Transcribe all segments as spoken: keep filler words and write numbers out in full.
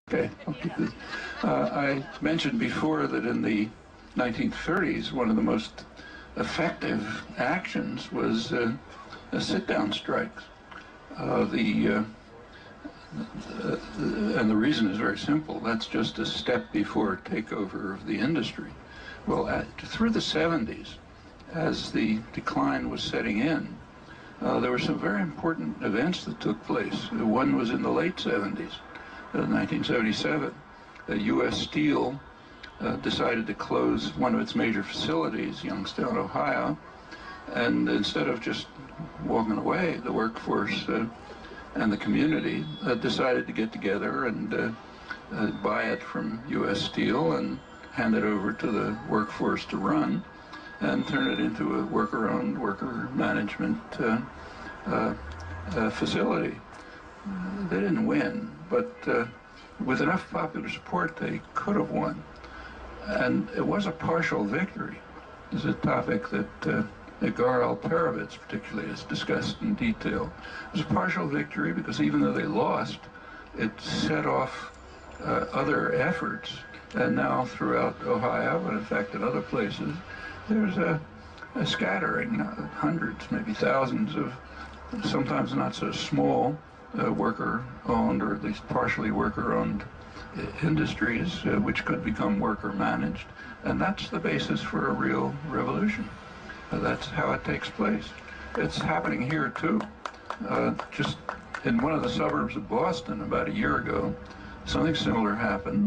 Okay. Uh, I mentioned before that in the nineteen thirties, one of the most effective actions was uh, a sit-down strikes. Uh, the, uh, the, the and the reason is very simple. That's just a step before takeover of the industry. Well, at, through the seventies, as the decline was setting in, uh, there were some very important events that took place. One was in the late seventies. Uh, nineteen seventy-seven, uh, U S Steel uh, decided to close one of its major facilities, Youngstown, Ohio, and instead of just walking away, the workforce uh, and the community uh, decided to get together and uh, uh, buy it from U S Steel and hand it over to the workforce to run and turn it into a worker-owned, worker management uh, uh, uh, facility. They didn't win, but uh, with enough popular support, they could have won. And it was a partial victory. This is a topic that uh, Edgar Alperovitz particularly has discussed in detail. It was a partial victory because even though they lost, it set off uh, other efforts. And now throughout Ohio, and in fact in other places, there's a, a scattering, uh, hundreds, maybe thousands of sometimes not so small Uh, worker-owned, or at least partially worker-owned uh, industries, uh, which could become worker-managed. And that's the basis for a real revolution. Uh, that's how it takes place. It's happening here, too. Uh, just in one of the suburbs of Boston about a year ago, something similar happened.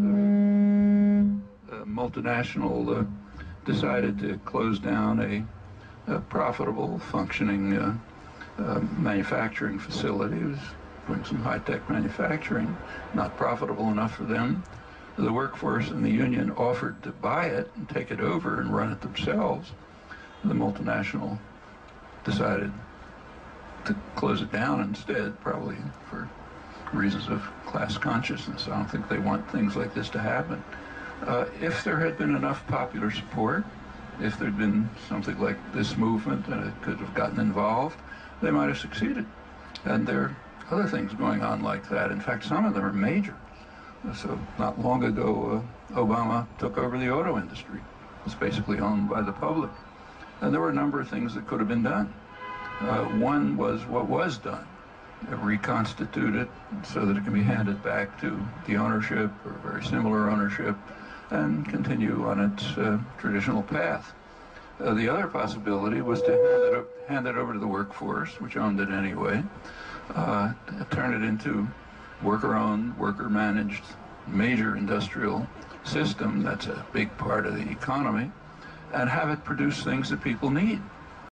A multinational uh, decided to close down a, a profitable, functioning uh, uh, manufacturing facility. It was doing some high-tech manufacturing, not profitable enough for them. The workforce and the union offered to buy it and take it over and run it themselves. The multinational decided to close it down instead, probably for reasons of class consciousness. I don't think they want things like this to happen. Uh, if there had been enough popular support, if there'd been something like this movement and it could have gotten involved, they might have succeeded. And there are other things going on like that. In fact, some of them are major. So not long ago, uh, Obama took over the auto industry. It's basically owned by the public. And there were a number of things that could have been done. Uh, one was what was done, uh, reconstitute it so that it can be handed back to the ownership or very similar ownership and continue on its uh, traditional path. Uh, the other possibility was to hand it, up, hand it over to the workforce, which owned it anyway, uh, turn it into worker-owned, worker-managed, major industrial system that's a big part of the economy, and have it produce things that people need.